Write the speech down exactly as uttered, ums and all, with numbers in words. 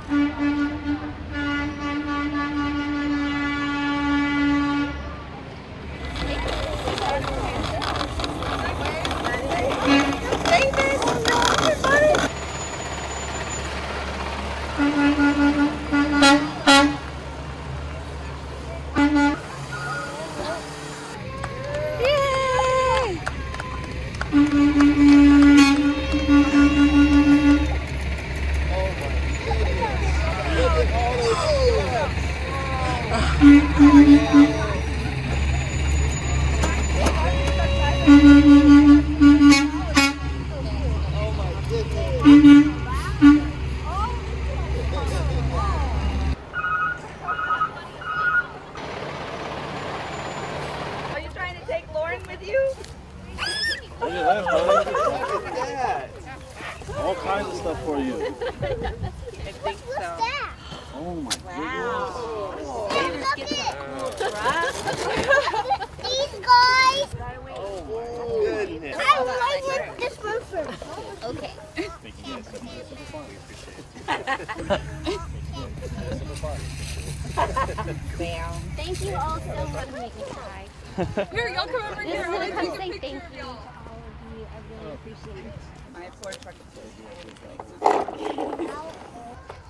All kinds of stuff for you. I think so. That? Oh my wow. goodness. These guys. Oh my goodness. I like this person. Okay. Thank you guys so much. We appreciate it. Thank you all so much for making me cry. Here, y'all come over here. I want to come say thank you to all of you. I really appreciate it. My poor truck.